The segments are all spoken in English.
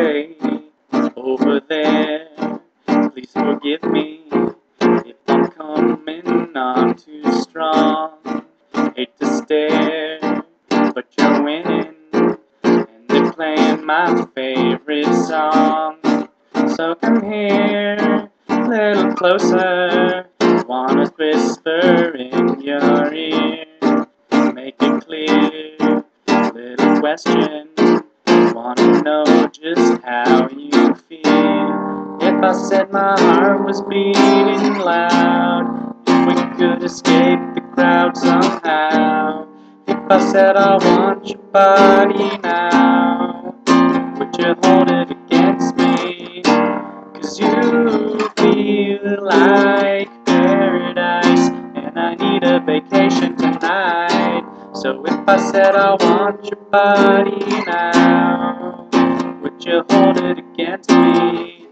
Hey, over there, please forgive me if I'm coming on too strong. Hate to stare, but you're winning, and they're playing my favorite song. So come here, a little closer, wanna whisper in your ear, make it clear, little question, wanna know just how you feel. If I said my heart was beating loud, if we could escape the crowd somehow, if I said I want your body now, would you hold it against me? 'Cause you feel like paradise, and I need a vacation tonight. So if I said I want your body now, would you hold it against me?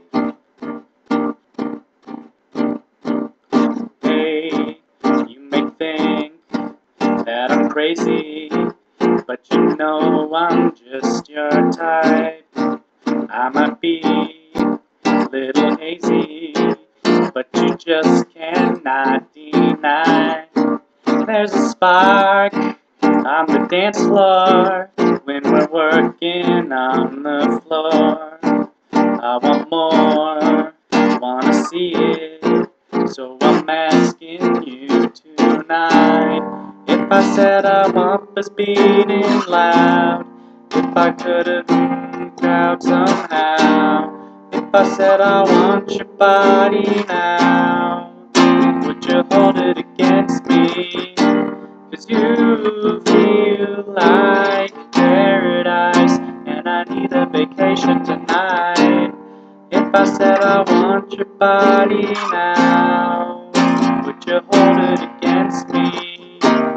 Hey, you may think that I'm crazy, but you know I'm just your type. I might be a little hazy, but you just cannot deny. There's a spark on the dance floor when we're working on the floor. I want more, wanna see it, so I'm asking you tonight. If I said I want us beating loud, if I could have been crowd somehow, if I said I want your body now, would you hold it against me? 'Cause you feel like paradise, and I need a vacation tonight. If I said I want your body now, would you hold it against me?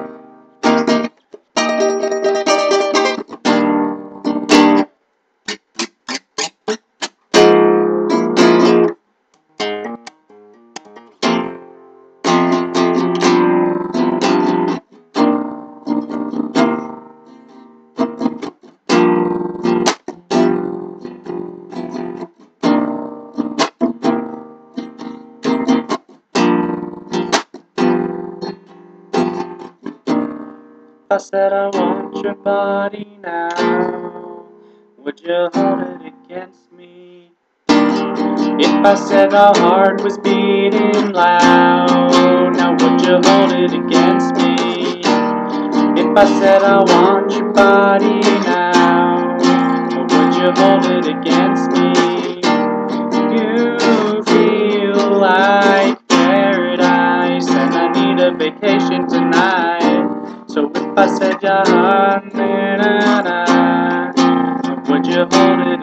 If I said I want your body now, would you hold it against me? If I said our heart was beating loud, now would you hold it against me? If I said I want your body now, would you hold it against me? You feel like paradise, and I need a vacation tonight. So if I said your heart, would you hold it